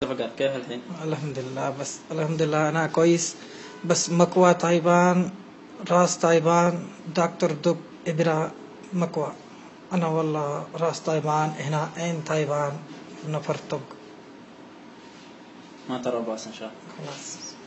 فقر كيف الحين؟ الحمد لله، بس الحمد لله أنا كويس. بس مكوى تعبان، راس تعبان، دكتور دب إبرة مكوى. أنا والله راس تعبان، هنا عين تعبان، نفرتق. ما ترى باس إن شاء الله. خلاص.